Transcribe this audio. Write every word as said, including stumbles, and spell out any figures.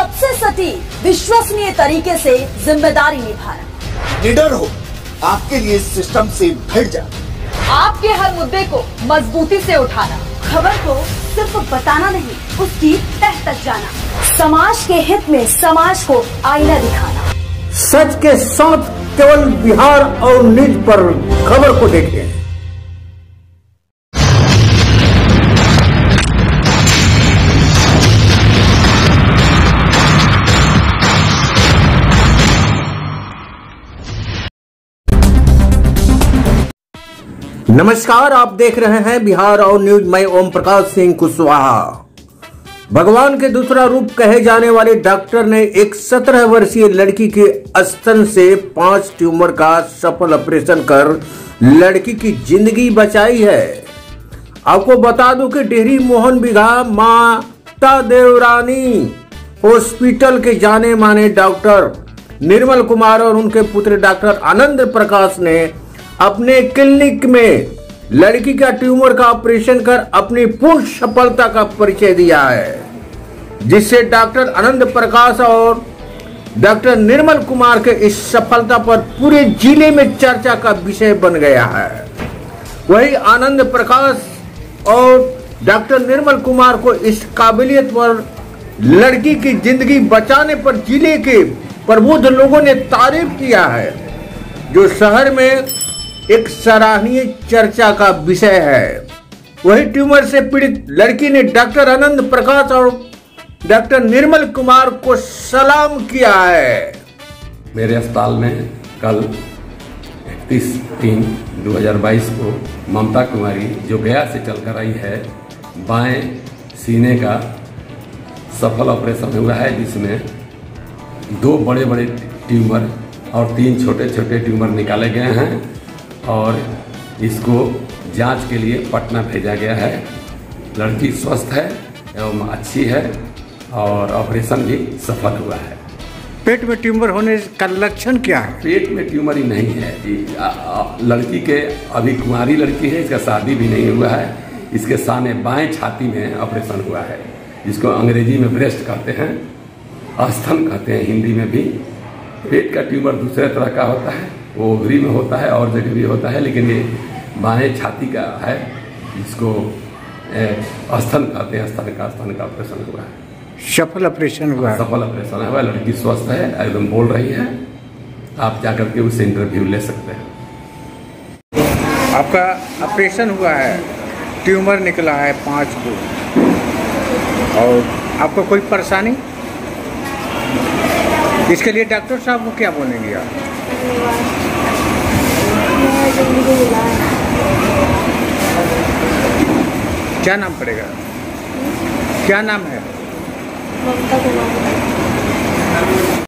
सबसे सटीक विश्वसनीय तरीके से जिम्मेदारी निभाना। निडर हो, आपके लिए सिस्टम से भिड़ जा। आपके हर मुद्दे को मजबूती से उठाना, खबर को सिर्फ बताना नहीं, उसकी तह तक जाना, समाज के हित में समाज को आईना दिखाना। सच के साथ केवल बिहार और न्यूज पर खबर को देखें। नमस्कार, आप देख रहे हैं बिहार और न्यूज। मैं ओम प्रकाश सिंह कुशवाहा। भगवान के दूसरा रूप कहे जाने वाले डॉक्टर ने एक सत्रह वर्षीय लड़की के स्तन से पांच ट्यूमर का सफल ऑपरेशन कर लड़की की जिंदगी बचाई है। आपको बता दूं कि डेहरी मोहन बिघा माता देवरानी हॉस्पिटल के जाने माने डॉक्टर निर्मल कुमार और उनके पुत्र डॉक्टर आनंद प्रकाश ने अपने क्लिनिक में लड़की का ट्यूमर का ऑपरेशन कर अपनी पूर्ण सफलता का परिचय दिया है, जिससे डॉक्टर आनंद प्रकाश और डॉक्टर निर्मल कुमार के इस सफलता पर पूरे जिले में चर्चा का विषय बन गया है। वही आनंद प्रकाश और डॉक्टर निर्मल कुमार को इस काबिलियत पर लड़की की जिंदगी बचाने पर जिले के प्रबुद्ध लोगों ने तारीफ किया है, जो शहर में एक सराहनीय चर्चा का विषय है। वही ट्यूमर से पीड़ित लड़की ने डॉक्टर आनंद प्रकाश और डॉक्टर निर्मल कुमार को सलाम किया है। मेरे अस्पताल में कल इकतीस तीन दो हज़ार बाईस को ममता कुमारी, जो गया से चलकर आई है, बाएं सीने का सफल ऑपरेशन हुआ है, जिसमें दो बड़े बड़े ट्यूमर और तीन छोटे छोटे ट्यूमर निकाले गए हैं और इसको जांच के लिए पटना भेजा गया है। लड़की स्वस्थ है एवं अच्छी है और ऑपरेशन भी सफल हुआ है। पेट में ट्यूमर होने का लक्षण क्या है? पेट में ट्यूमर ही नहीं है जी। लड़की के अभी कुंवारी लड़की है, इसका शादी भी नहीं हुआ है। इसके सामने बाएं छाती में ऑपरेशन हुआ है, जिसको अंग्रेजी में ब्रेस्ट कहते हैं, स्तन कहते हैं हिंदी में भी। पेट का ट्यूमर दूसरे तरह का होता है, वो ओवरी में होता है और जगह भी होता है, लेकिन ये बाएं छाती का है, जिसको स्तन कहते हैं। स्तन का स्तन का ऑपरेशन हुआ है, सफल ऑपरेशन हुआ है। सफल ऑपरेशन हुआ। लड़की स्वस्थ है, एकदम बोल रही है। आप जाकर के उससे इंटरव्यू ले सकते हैं। आपका ऑपरेशन हुआ है, ट्यूमर निकला है पाँच को, और आपको कोई परेशानी? इसके लिए डॉक्टर साहब को क्या बोलेंगे आप? क्या नाम पड़ेगा? क्या नाम है?